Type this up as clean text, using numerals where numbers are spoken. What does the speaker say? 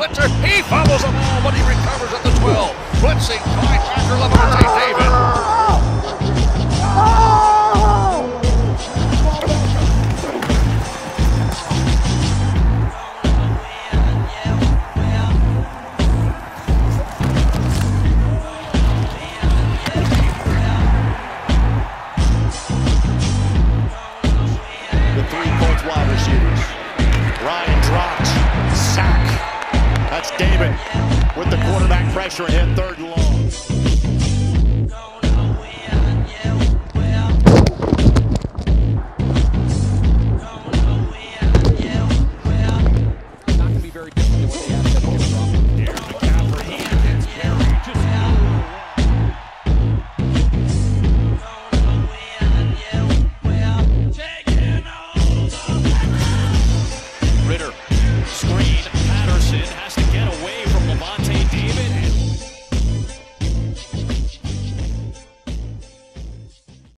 blitzer. He fumbles the ball, but he recovers at the 12. Blitzing linebacker Lavonte David. The 3 Colts wide receivers. Ryan dropped. Sack. That's David with the quarterback pressure and hit 3rd and long. Not going to be very different than what they have to do. Here's McCaffrey. It's Perry. Just Ritter, screen, Patterson has to get away from